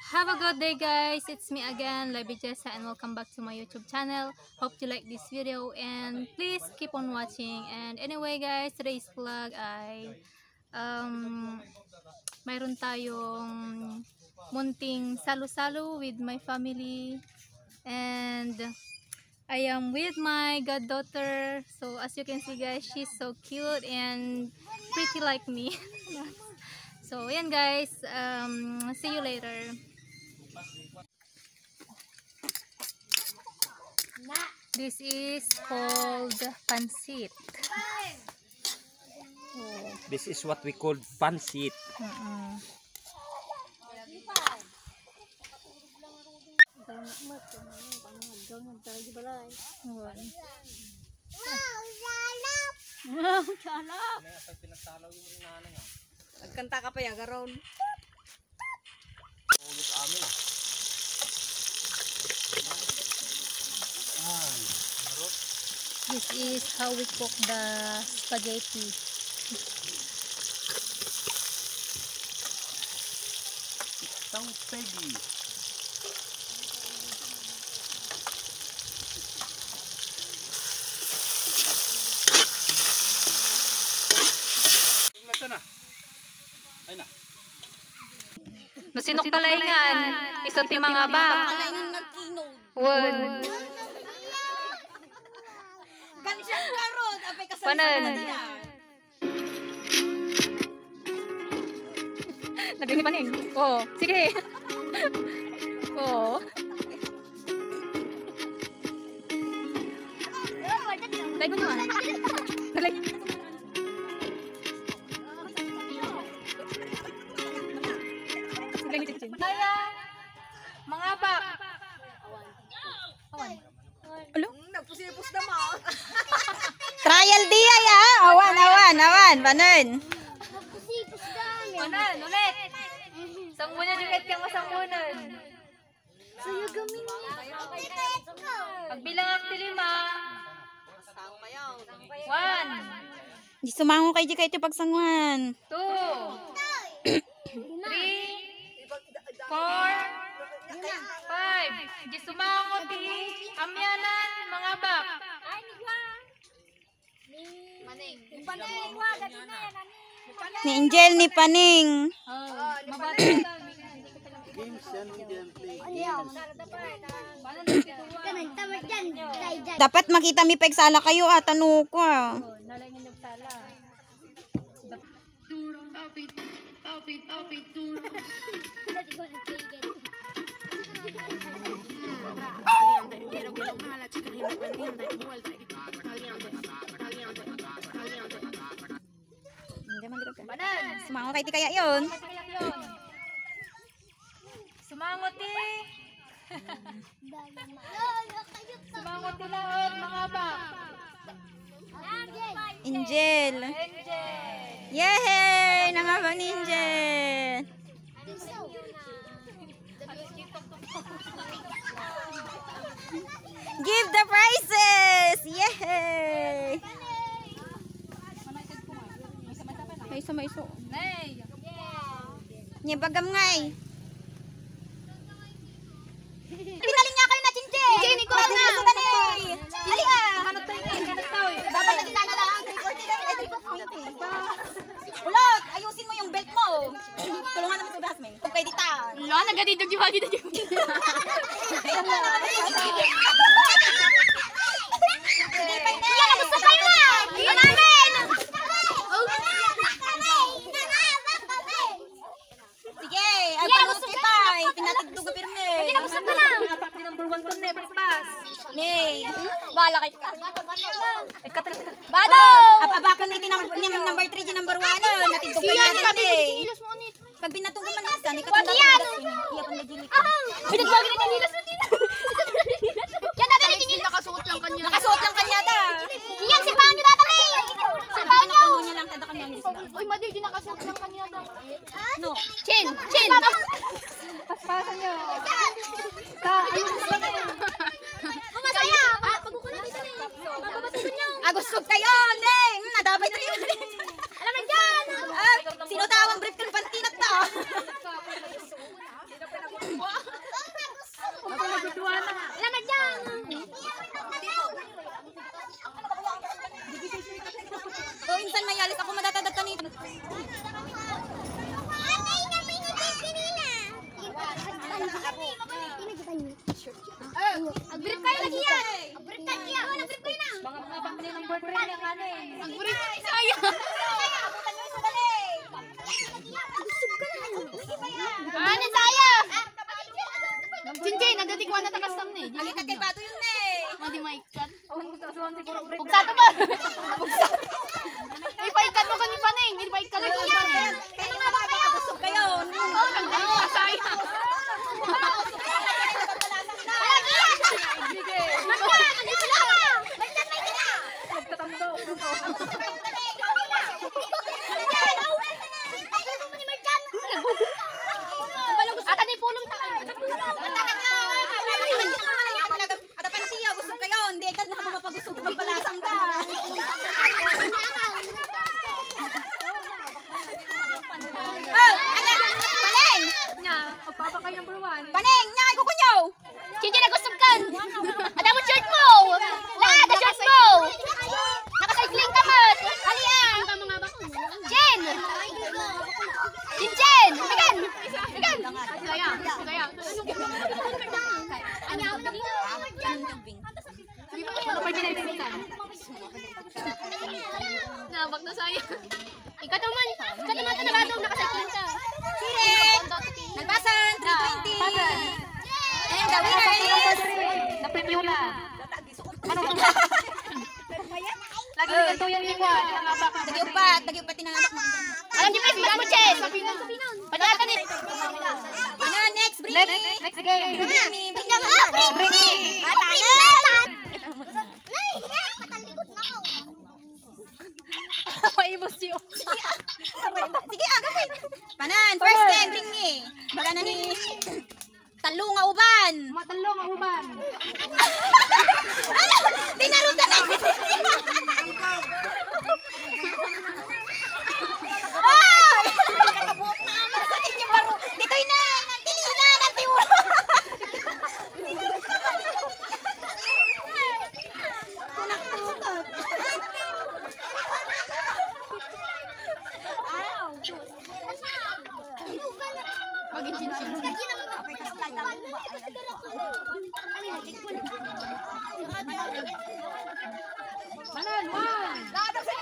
Have a good day, guys. It's me again, Libby Jessa, and welcome back to my YouTube channel. Hope you like this video and please keep on watching. And anyway, guys, today's vlog ay mayroon tayong munting salo-salo with my family, and I am with my goddaughter. So as you can see, guys, she's so cute and pretty like me. So yan, guys, see you later. This is called pansit. Oh. This is what we call pansit. Nagkanta ka pa ya garon. Ulit amin ah. This is how we cook the spaghetti. Isang pegi. Ay na. Nusinok kalaingan, iso ti mga ba? Won. Kansyan karon, apay kasal Panan. Naging paning. Oh, sige. Oh. Like mo naman. Like. Kaya, mga bak. Awan. Alo? Nagpusipos na mo. Trial dia ya. Awan. Panen. Panan, ulit. Sangbunan dikit kang masangbunan. Saya gamin niya. Pagbilang ang tilima. 1, Di sumango kay di kayo pagsanguan. 2, 3, 4, 5. Di sumangot ti amyanan mga bak. Ni Angel ni Paning. Mabata ka. Dapat makita mi pagsala kayo ano ko. Nalangin ng sala. Sumango kay ti kaya yon. Sumangot ti. Sumangot ti lahat mga bak. Angel. Yay! Nangabang ni Angel. Give the prizes! Yay! May iso. Nay. Nye bagam ngay. Pinaling niya kayo na chinche. Chinche ni ko na. Ali ah. Kanot tayo. Dapat nakita na lang. Ulot, ayusin mo yung belt mo. Tulungan naman sa dasme. Kung kayo dita. Lo, nagadidog yung bagay na yung. Yan, gusto kayo na. Yan namin. Sige, ay palusot kita. Pinatigdog ka pirme. Hindi na gusto ko na. Number 1 to never pass. Nay, bala kayo. Bado! Abakon na itinang number 3 di number 1. Natigdog ka na din. Pag binatong ka man isa, ni katulad yan. Iya pang nagili ka. Binagbagi na yung hilas natin. Yan na dali tingin nakasuot lang kanya. Nakasuot lang kanya ta. Yan si Panyo tatay. Si Panyo. Ano niya lang kada kanya. Uy, madi di nakasuot lang kanya daw. No. Chin. Paspasan nyo. Masaya. Pagkukunan dito na. Bababatusan niyo. Agusog kayo, Neng. Nadabay na yun. Alam na dyan. Sinutawang brief ka ng pantinat to. boyfriend niya kanin. Ang burit saya. Ano saya? Cincin, nagdatikwan na takas tam ni. Alikat kay Pato yun Madi maikat. Pugsa to ba? Pugsa. Ipaikat mo kani paning, ipaikat mo paning. Kaya nga ba gusto kayo? Oh, nagdatikwan saya. Ata ni pulong ta. Ada pa siya gusto kayo, hindi ka na mapagusto ko magbalasang ka. Oh, Paneng! Papa kayo number 1. Paneng, nyay ko kunyo. Cincin na gusto kan. Ada mo shirt mo. La, ada shirt mo. Nakacycling ka mat. Alian. Tama nga ba ko? Chin. Cincin. Megan. Megan. Saya. Saya. Ano pa pinagpilitan? Nabak na saya. Ikaw naman. Ikaw naman ka nakatong nakacycling ka. Siren! Nagbasan, 320. And the winner is... Na-preview na. Lagi ganito yung iwan. Tagiupat, tinanganak mo. Alam niyo, mas mo, Chen. Padala ni. Ano, next, bring me. Next game. Bring me. Maibos yun. Sige, agapin. Panan, first game, bring me. Baga na ni... Talo nga uban. Matalo ang uban. Tinarutan na. Dito'y na. Dili na. Natiwa. Maging cincin. Manan, 1.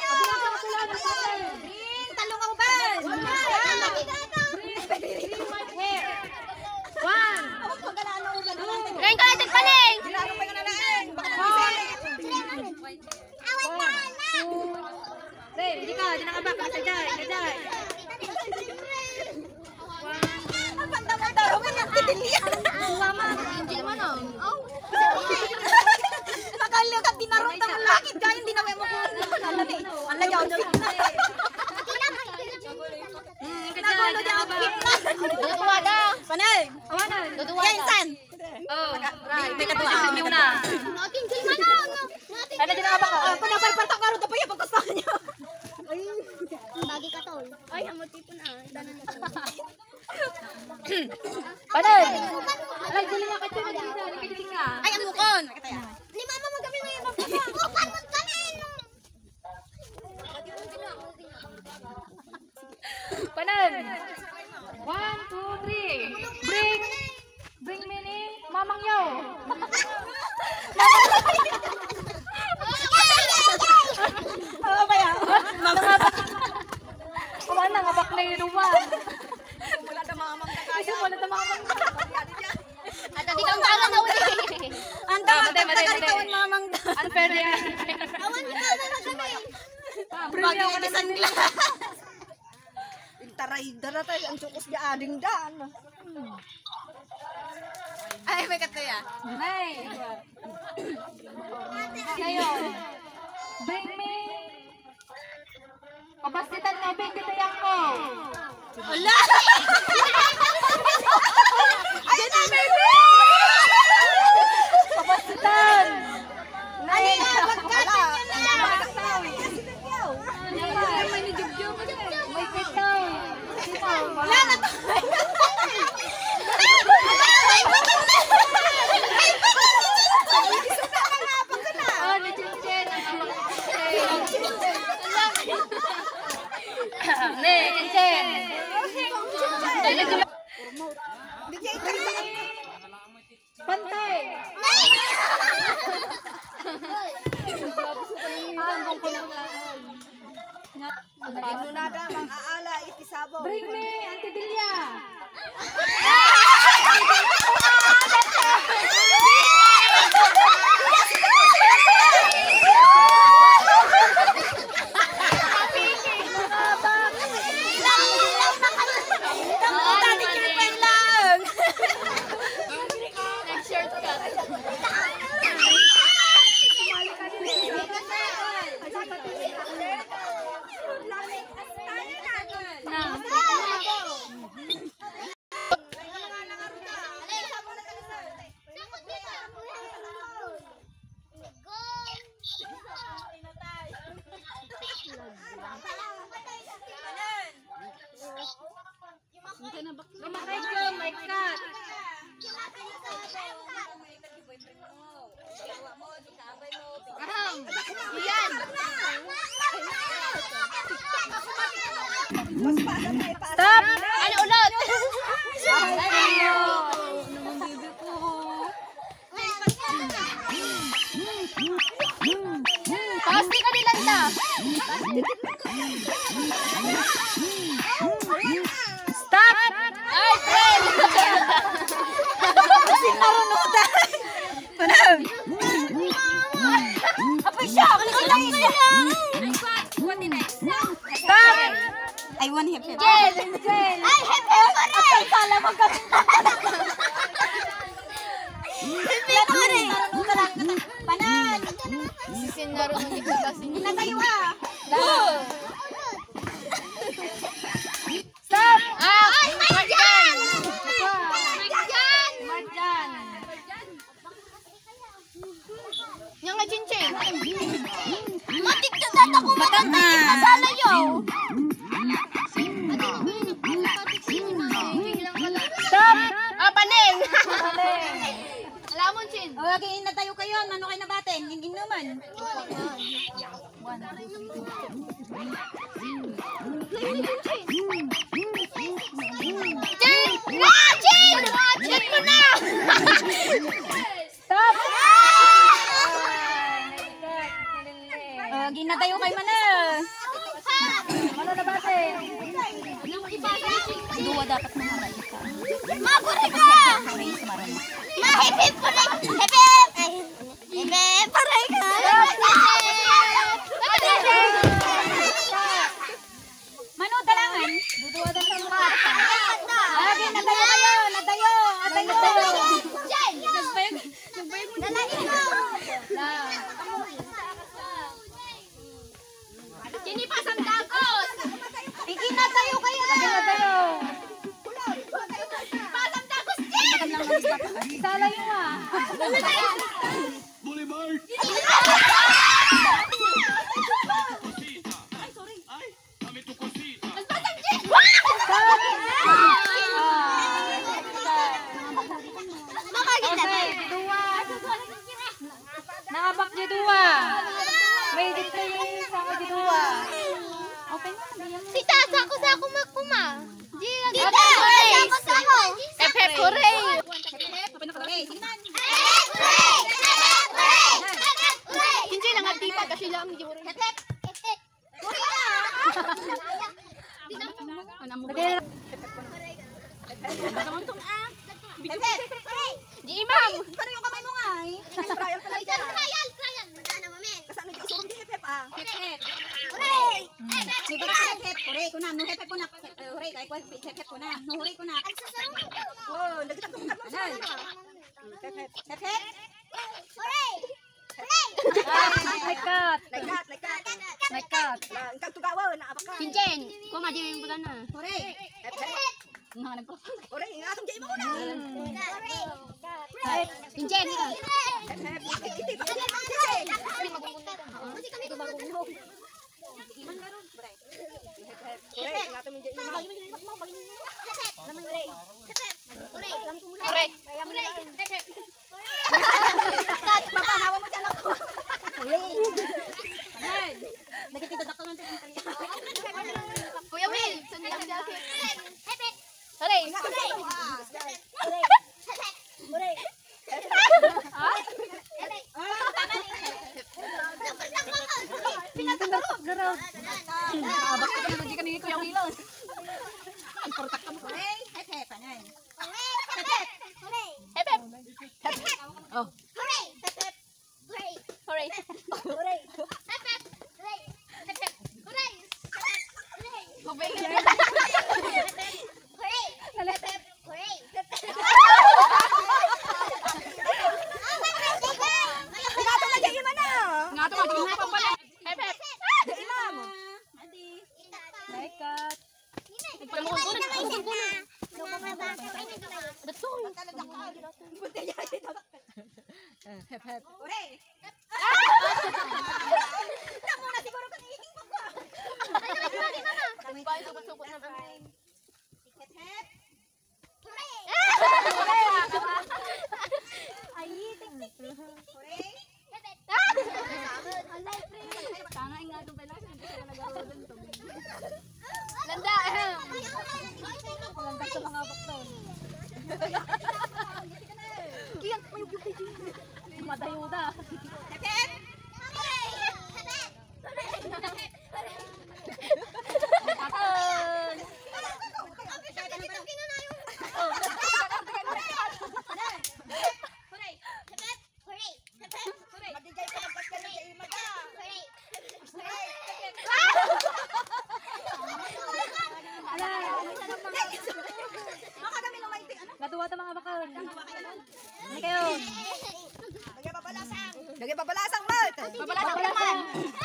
Talo nga uban. Ngayon ka natin paling. Hindi ka nakabak ka sa jay. Cincin mo no? Nakaliw ka, tinarutan mo langit. Kaya hindi na mo kung ang lagaw. Nagulo niya ang outfit na. Duduwa da. Panay. Duduwa Yan, da. san? May katulang na. Cincin mo no? Ano din nakabak ka? Kung naparpartak ka rin, tapos yung pagkasahan niyo. Bagi ka tol. Ay, amot ito na. Panan! Alam, dili nga kayo na. Ay, ang mukon. Ni mama magabi mo yung magpapakot kami. Panan! 1, 2, 3. Bring me ni Mamang Yaw. Oo ba yan? Kumaan na, ngabak na yung ruwan. Wala na mga mamang Kasi wala na mamang. At hindi kang tangan na uli. Ang tagal mamang da. Unfair na yan. Awan mo na magabi. Bagay yung isang glass. Taray, daratay, ang sukos niya ading daan. Ay, may kataya. Nay! Ngayon, bring me. Papastitan na, bring kita yang ko. Wala! Ay, na, baby! Papastitan! Ay, magkatin yun na! May nijubjub. May pitaw. Wala na to! Oh, na-chinchin. Ne, chinchin. Pantay. Panunaga, mang aala, itisabo. Bring me, Auntie Delia. Kumakay ko, my cat. Yan. Stop! Ano ulit? Pasti ka nilanda. Stop! Ay, friend! Sinarunutan! Panam! Apoy siya! Stop! I want hip hip. Ay, hip hip pa rin! Kala mo ka. Hip hip pa rin. Panan! Sinarunod dito kasi. Natayo ka. Stop! Ay, Mike Jan! Mark Jan. Yang nga Chincheng. Matik ka data ko matangkain na sa layaw. Stop! Paneng! Alam mo, Chin. O, lagi natayo kayo. Ano kayo nabatin? Hindi naman. Chin! Na! Chin! Chin mo na! Stop! Lagi natayo kayo mana. Ano na bate? Dua dapat mga ka. Maburi ka! Mahipip ko rin! Hipip! Hipip! Paray ka! Mano talangan? Duduwa na sa mukha. Lagi natayo kayo. Natayo. Natayo. Jen! Dalahin mo! Sinipasang dagos! Ikinatayo kayo. Natayo. Pasang dagos, Jen! Sala yung Pasang Jen! Okay, dua. Nakabak niyo dua. May dito yung sama di dua. Okay na, nabiyang mo. Sita, sako-sako makuma. Sita, sako-sako. Hip-hip, hooray! Hindi lang ang tipa kasi lang hindi hooray. Hip-hip! Di imam! Paano yung kamay mo nga eh? Trial ka lang dyan. Trial! Magkano mo, men? Kasano dyan? Surong di hip-hip ah. Hip-hip! Hooray! Siguro ka hip-hip. Huray ko na. No hip-hip ko na. Huray kay ko hip-hip ko na. No huray ko na. Oh, nagtag ko ka. Hip-hip. Hip-hip. Hooray! Like that. Like that, like that. Like that. Ang kagtugawa na abaka. Kinjen, kuma di yung bagana. Huray. Hip-hip. Huray, nga atong jay mo na. Kinjen, ika. Hip-hip. Iti ba? Huray, nga atong jay mo. Hooray! Mapahawa mo dyan ako. Huray. Nagkitita ka lang tayo. Kuya Will, saan lang dati? Hooray! Huray. Oh. Hooray! Hep hep. Hooray! Hooray. Hooray! Hep hep. Hooray! Hep hep. Hooray! Hooray! Hooray. Hooray! Hep hep. Hooray! Hep hep. Ngato na dyan yung mana. Nga to mga pala. Hep hep. Dahil mo. Baikat. Hep hep. Hooray! Naku na siguro kanihing mo ko. Hep hep. Hooray! Landa. Landa sa mga bakton. Kiyang madayuda. Hep hep. Madigay ka ng pagkakas sa imaga. Makadami ng maiti. Ano? Natuwa ta mga bakton. Ano kayo? Lagyan pabalasang. Lagyan pabalasang, Bert. Pabalasang naman.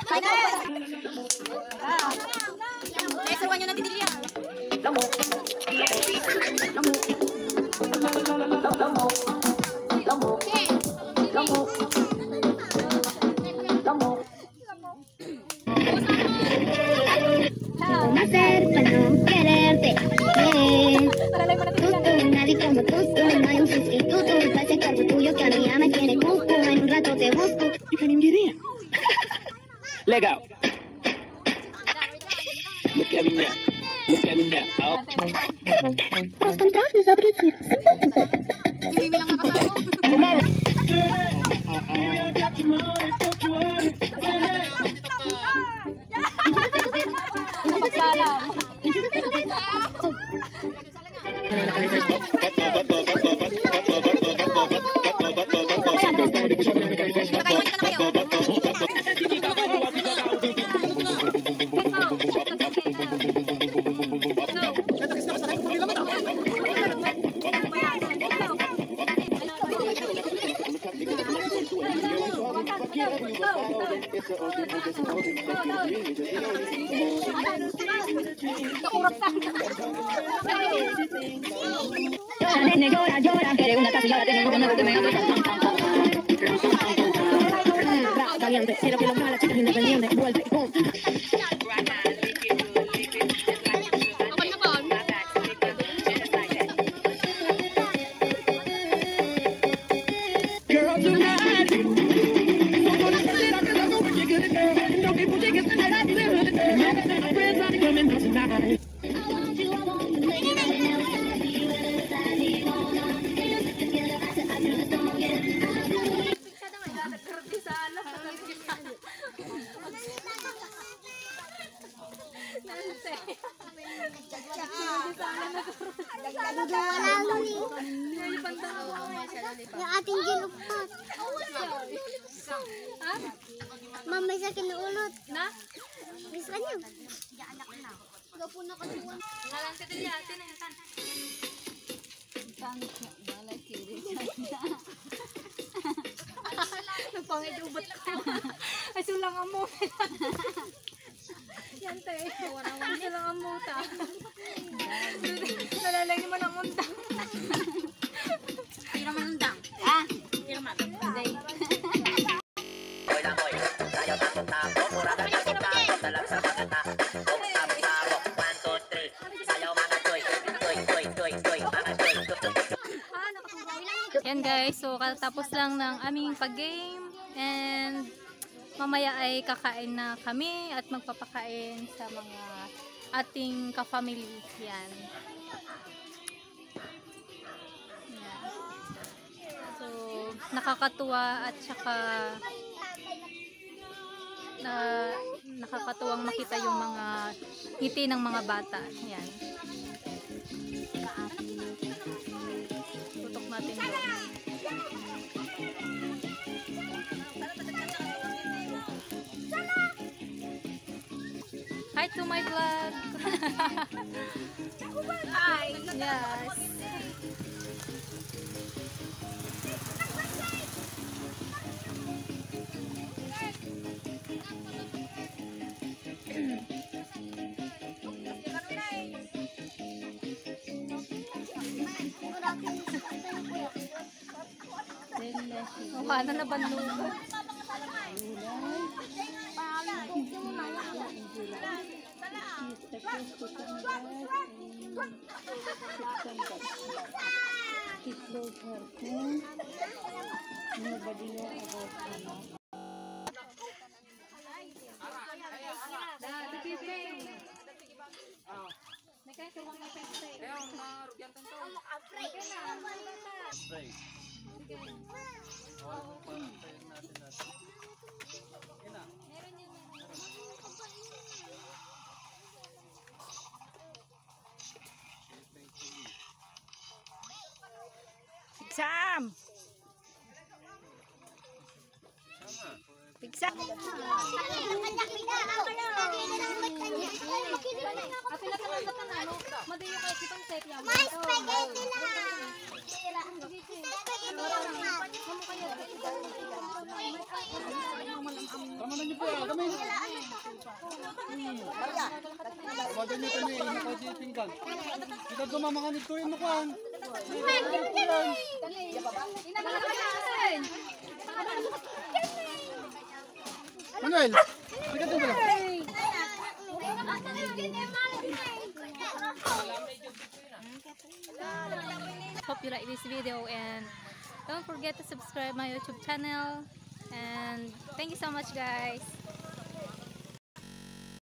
May saruan nyo ng titilya. ¿Cómo hacer para no quererte? Nadie como tú, no hay un sustituto. Para ese cuerpo tuyo que a mí ya me tiene cuco. En un rato te busco. Legal. Look at me now. Look at me now. Los contratos abrazos. Llora, llora, quiere una casa y ahora tiene una que me hace caliente, quiero que lo haga la chica independiente, vuelve, pum. Yung ating ginupat. Mamay sa kinuulot. Na? Miss ka niyo. Ngalan ka din natin na yan. Nagpangit yung ubat ko. Ay, sulang ang mo. Yan tayo. Sulang ang mo ta. Nalalagay mo ng undang. Tira man undang. Tira man. Yan guys, so katapos lang ng aming pag-game and mamaya ay kakain na kami at magpapakain sa mga ating ka-family. Yan. So, nakakatuwa at saka nakakatuwang makita yung mga ngiti ng mga bata. Yan. Tutok natin doon. Hi to my vlog. Hi. Yes. Wala na bandungan. Exam. Exam. Kamanan niyo po ah, kami. Wagan niyo kami, nakajipinggan. Kita dumamangan ito yung mukhang. Manuel, kita doon ba? Hope you like this video and don't forget to subscribe my YouTube channel, and thank you so much guys.